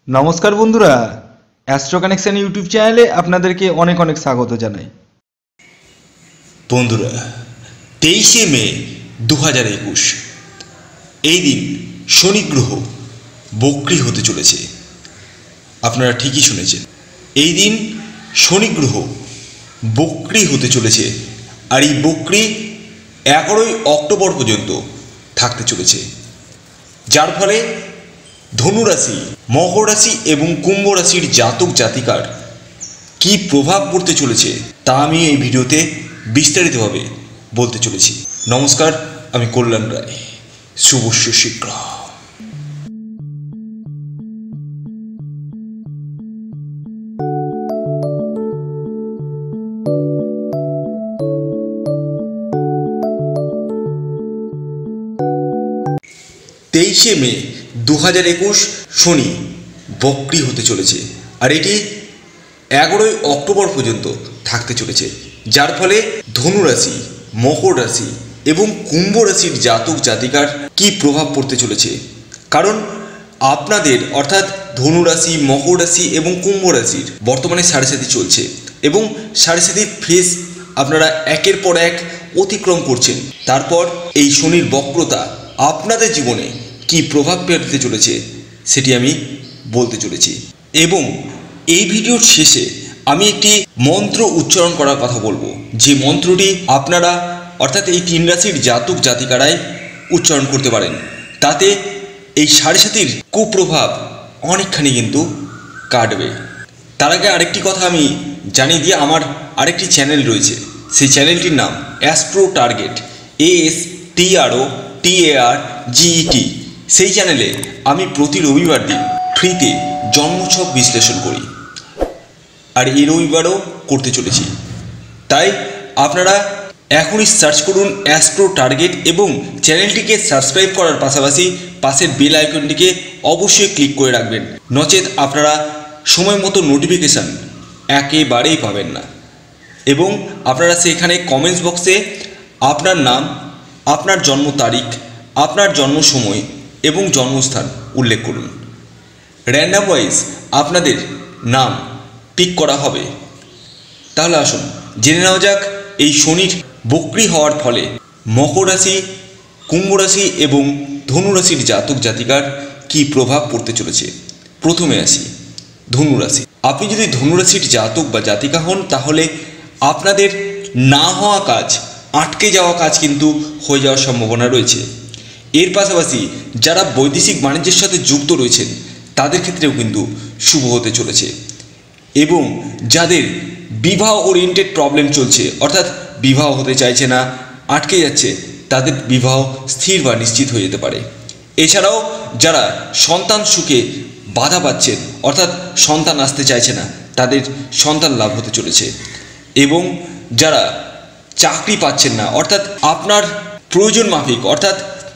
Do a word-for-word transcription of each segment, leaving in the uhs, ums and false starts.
নমস্কার বন্ধুরা, astro connection YouTube চ্যানেলে আপনাদেরকে অনেক অনেক স্বাগত জানাই। বন্ধুরা, তেইশে মে দু হাজার একুশ এই দিন শনি গ্রহ বক্রী হতে চলেছে। আপনারা ঠিকই শুনেছেন, এই দিন শনি গ্রহ বক্রী হতে চলেছে। আর এই বক্রী এগারোই অক্টোবর পর্যন্ত থাকতে চলেছে, যার ফলে ধনুরাশি, মকর রাশি এবং কুম্ভ রাশির জাতক জাতিকার কী প্রভাব পড়তে চলেছে তা আমি এই ভিডিওতে বিস্তারিতভাবে বলতে চলেছি। নমস্কার, আমি কল্যাণ রায়, শুভস্য শীঘ্র। তেইশে মে দু হাজার একুশ শনি বক্রী হতে চলেছে, আর এটি এগারোই অক্টোবর পর্যন্ত থাকতে চলেছে, যার ফলে ধনুরাশি, মকর রাশি এবং কুম্ভ রাশির জাতক জাতিকার কী প্রভাব পড়তে চলেছে। কারণ আপনাদের অর্থাৎ ধনুরাশি, মকর রাশি এবং কুম্ভ রাশির বর্তমানে সাড়ে সাতি চলছে এবং সাড়ে সাতির ফেজ আপনারা একের পর এক অতিক্রম করছেন। তারপর এই শনির বক্রতা আপনাদের জীবনে কি প্রভাব ফেলতে চলেছে সেটি আমি বলতে চলেছি। এবং এই ভিডিওর শেষে আমি একটি মন্ত্র উচ্চারণ করার কথা বলবো, যে মন্ত্রটি আপনারা অর্থাৎ এই তিন রাশির জাতক জাতিকারাই উচ্চারণ করতে পারেন। তাতে এই সাড়ে সাতির কুপ্রভাব অনেকখানি কিন্তু কাটবে। তার আগে আরেকটি কথা আমি জানিয়ে দিয়ে, আমার আরেকটি চ্যানেল রয়েছে, সেই চ্যানেলটির নাম Astro Target, A S T R O T A R G E T. সেই চ্যানেলে আমি প্রতি রবিবার দিন ফ্রিতে জন্মছক বিশ্লেষণ করি, আর এই রবিবারও করতে চলেছি। তাই আপনারা এখনই সার্চ করুন অ্যাস্ট্রো টার্গেট এবং চ্যানেলটিকে সাবস্ক্রাইব করার পাশাপাশি পাশের বেল আইকনটিকে অবশ্যই ক্লিক করে রাখবেন, নচেত আপনারা সময় মতো নোটিফিকেশান একেবারেই পাবেন না। এবং আপনারা সেখানে কমেন্টস বক্সে আপনার নাম, আপনার জন্ম তারিখ, আপনার জন্ম সময় এবং জন্মস্থান উল্লেখ করুন। র্যান্ডাম ওয়াইজ আপনাদের নাম পিক করা হবে। তাহলে আসুন জেনে নেওয়া যাক এই শনির বক্রী হওয়ার ফলে মকর রাশি, কুম্ভ রাশি এবং ধনুরাশির জাতক জাতিকার কী প্রভাব পড়তে চলেছে। প্রথমে আসি ধনুরাশি। আপনি যদি ধনুরাশির জাতক বা জাতিকা হন, তাহলে আপনাদের না হওয়া কাজ, আটকে যাওয়া কাজ কিন্তু হয়ে যাওয়ার সম্ভাবনা রয়েছে। এর পাশাপাশি যারা বৈদেশিক বাণিজ্যের সাথে যুক্ত রয়েছেন তাদের ক্ষেত্রেও কিন্তু শুভ হতে চলেছে। এবং যাদের বিবাহ ওরিয়েন্টেড প্রবলেম চলছে, অর্থাৎ বিবাহ হতে চাইছে না, আটকে যাচ্ছে, তাদের বিবাহ স্থির বা নিশ্চিত হয়ে যেতে পারে। এছাড়াও যারা সন্তান সুখে বাধা পাচ্ছেন, অর্থাৎ সন্তান আসতে চাইছে না, তাদের সন্তান লাভ হতে চলেছে। এবং যারা চাকরি পাচ্ছেন না, অর্থাৎ আপনার প্রয়োজন মাফিক, অর্থাৎ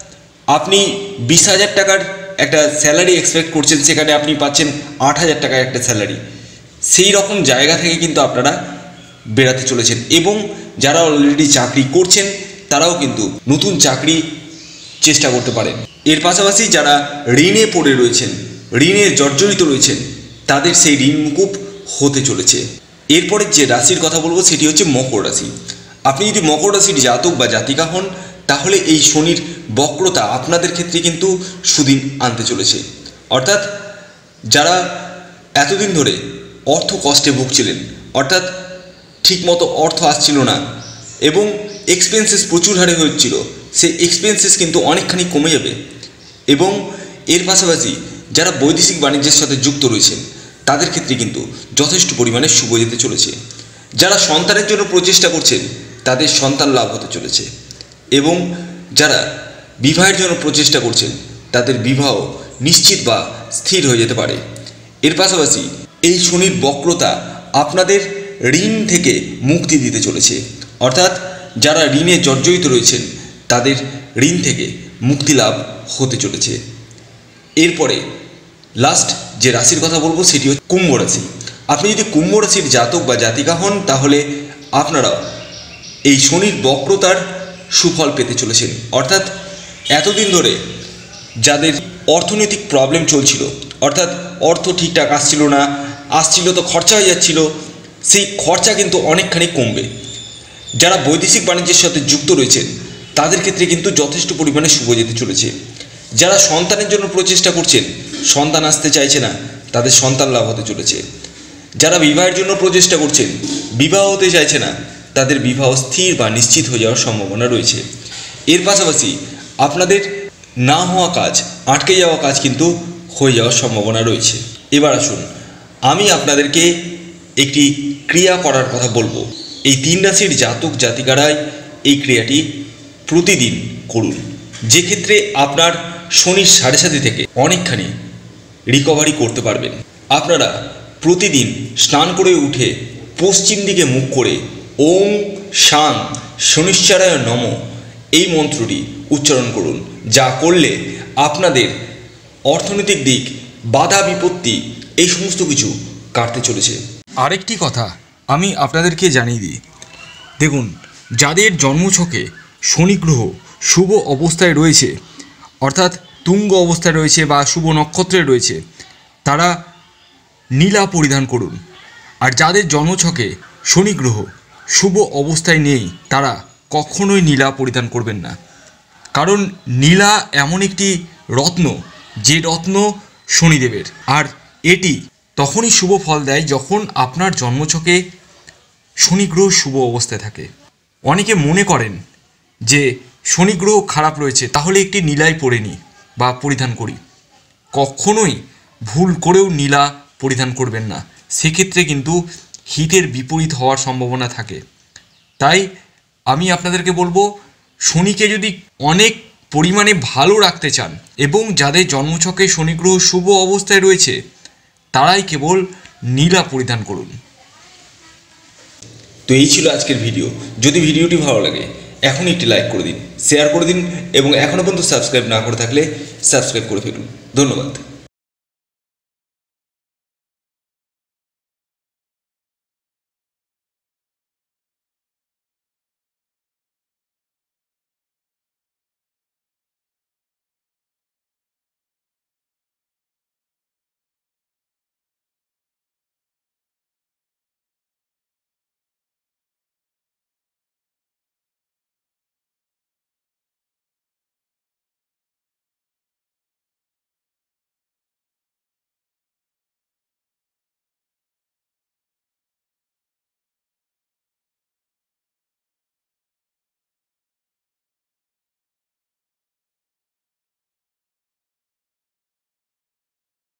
আপনি বিশ হাজার টাকার একটা স্যালারি এক্সপেক্ট করছেন, সেখানে আপনি পাচ্ছেন আট হাজার টাকার একটা স্যালারি, সেই রকম জায়গা থেকে কিন্তু আপনারা বেরাতে চলেছেন। এবং যারা অলরেডি চাকরি করছেন তারাও কিন্তু নতুন চাকরি চেষ্টা করতে পারেন। এর পাশাপাশি যারা ঋণে পড়ে রয়েছেন, ঋণে জর্জরিত রয়েছেন, তাদের সেই ঋণ মুকুব হতে চলেছে। এরপরে যে রাশির কথা বলবো সেটি হচ্ছে মকর রাশি। আপনি যদি মকর রাশির জাতক বা জাতিকা হন, তাহলে এই শনির বক্রতা আপনাদের ক্ষেত্রে কিন্তু সুদিন আনতে চলেছে। অর্থাৎ যারা এতদিন ধরে অর্থ কষ্টে ভুগছিলেন, অর্থাৎ ঠিকমতো অর্থ আসছিল না এবং এক্সপেন্সেস প্রচুর হারে হচ্ছিল, সেই এক্সপেন্সেস কিন্তু অনেকখানি কমে যাবে। এবং এর পাশাপাশি যারা বৈদেশিক বাণিজ্যের সাথে যুক্ত রয়েছেন তাদের ক্ষেত্রে কিন্তু যথেষ্ট পরিমাণে শুভ যেতে চলেছে। যারা সন্তানের জন্য প্রচেষ্টা করছেন তাদের সন্তান লাভ হতে চলেছে। এবং যারা বিবাহের জন্য প্রচেষ্টা করছেন তাদের বিবাহ নিশ্চিত বা স্থির হয়ে যেতে পারে। এর পাশাপাশি এই শনির বক্রতা আপনাদের ঋণ থেকে মুক্তি দিতে চলেছে, অর্থাৎ যারা ঋণে জর্জরিত রয়েছেন তাদের ঋণ থেকে মুক্তি লাভ হতে চলেছে। এরপরে লাস্ট যে রাশির কথা বলবো সেটি হচ্ছে কুম্ভ রাশি। আপনি যদি কুম্ভ রাশির জাতক বা জাতিকা হন, তাহলে আপনারা এই শনির বক্রতার সুফল পেতে চলেছেন। অর্থাৎ এতদিন ধরে যাদের অর্থনৈতিক প্রবলেম চলছিল, অর্থাৎ অর্থ ঠিকঠাক আসছিল না, আসছিল তো খরচা হয়ে যাচ্ছিল, সেই খরচা কিন্তু অনেকখানি কমবে। যারা বৈদেশিক বাণিজ্যের সাথে যুক্ত রয়েছেন তাদের ক্ষেত্রে কিন্তু যথেষ্ট পরিমাণে শুভ যেতে চলেছে। যারা সন্তানের জন্য প্রচেষ্টা করছেন, সন্তান আসতে চাইছে না, তাদের সন্তান লাভ হতে চলেছে। যারা বিবাহের জন্য প্রচেষ্টা করছেন, বিবাহ হতে চাইছে না, তাদের বিবাহ স্থির বা নিশ্চিত হয়ে যাওয়ার সম্ভাবনা রয়েছে। এর পাশাপাশি আপনাদের না হওয়া কাজ, আটকে যাওয়া কাজ কিন্তু হয়ে যাওয়ার সম্ভাবনা রয়েছে। এবার আসুন আমি আপনাদেরকে একটি ক্রিয়া করার কথা বলবো। এই তিন রাশির জাতক জাতিকারাই এই ক্রিয়াটি প্রতিদিন করুন, যে ক্ষেত্রে আপনার শনির সাড়ে সাথে থেকে অনেকখানি রিকভারি করতে পারবেন। আপনারা প্রতিদিন স্নান করে উঠে পশ্চিম দিকে মুখ করে ওম শাং শনিশ্চরায় নম এই মন্ত্রটি উচ্চারণ করুন, যা করলে আপনাদের অর্থনৈতিক দিক, বাধা বিপত্তি এই সমস্ত কিছু কাটতে চলেছে। আরেকটি কথা আমি আপনাদেরকে জানিয়ে দিই, দেখুন যাদের জন্মছকে শনি গ্রহ শুভ অবস্থায় রয়েছে, অর্থাৎ তুঙ্গ অবস্থায় রয়েছে বা শুভ নক্ষত্রে রয়েছে, তারা নীলা পরিধান করুন। আর যাদের জন্মছকে শনি গ্রহ শুভ অবস্থায় নেই, তারা কখনোই নীলা পরিধান করবেন না। কারণ নীলা এমন একটি রত্ন, যে রত্ন শনিদেবের, আর এটি তখনই শুভ ফল দেয় যখন আপনার জন্মছকে শনি গ্রহ শুভ অবস্থায় থাকে। অনেকে মনে করেন যে শনি গ্রহ খারাপ রয়েছে, তাহলে একটি নীলাই পরে নিই বা পরিধান করি। কখনোই ভুল করেও নীলা পরিধান করবেন না, সেক্ষেত্রে কিন্তু হিতের বিপরীত হওয়ার সম্ভাবনা থাকে। তাই আমি আপনাদেরকে বলবো, শনিকে যদি অনেক পরিমাণে ভালো রাখতে চান এবং যাদের জন্মছকে শনি গ্রহ শুভ অবস্থায় রয়েছে, তারাই কেবল নীলা পরিধান করুন। তো এই ছিল আজকের ভিডিও। যদি ভিডিওটি ভালো লাগে এখনই একটি লাইক করে দিন, শেয়ার করে দিন এবং এখনও পর্যন্ত সাবস্ক্রাইব না করে থাকলে সাবস্ক্রাইব করে ফেলুন। ধন্যবাদ।